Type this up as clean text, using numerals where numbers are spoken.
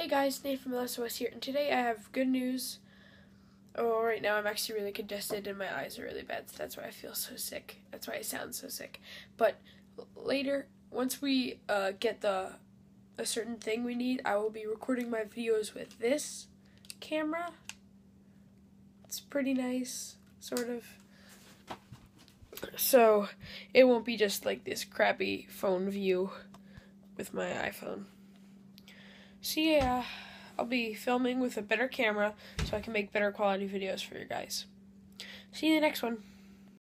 Hey guys, Nate from Melissa West here, and today I have good news. Oh, right now I'm actually really congested and my eyes are really bad, so that's why I feel so sick. That's why I sound so sick. But later, once we get a certain thing we need, I will be recording my videos with this camera. It's pretty nice, sort of. So it won't be just like this crappy phone view with my iPhone. So yeah, I'll be filming with a better camera so I can make better quality videos for you guys. See you in the next one.